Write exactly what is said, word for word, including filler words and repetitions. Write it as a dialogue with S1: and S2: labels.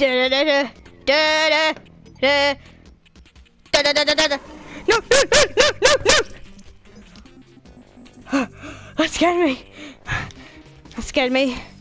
S1: Da da da da da da da da da da da. No, no, no, no, no, no! That scared me. That scared me.